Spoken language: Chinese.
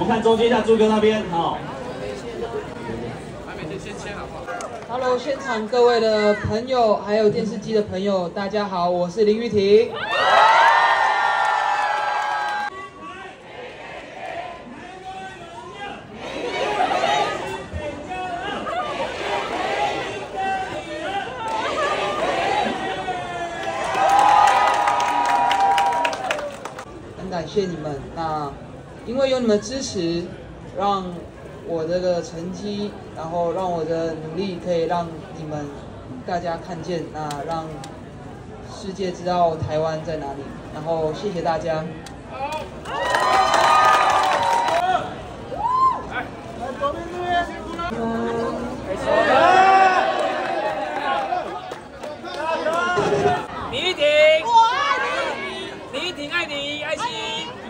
看中间一下，朱哥那边好。 先签好不好 ？Hello， 现场各位的朋友，还有电视机的朋友，大家好，我是林玉婷。很感谢你们，那因为有你们支持，让我这个成绩，然后让我的努力可以让你们大家看见，那让世界知道台湾在哪里。然后谢谢大家。 来，左边这边。李玉婷，李玉婷爱你，爱心。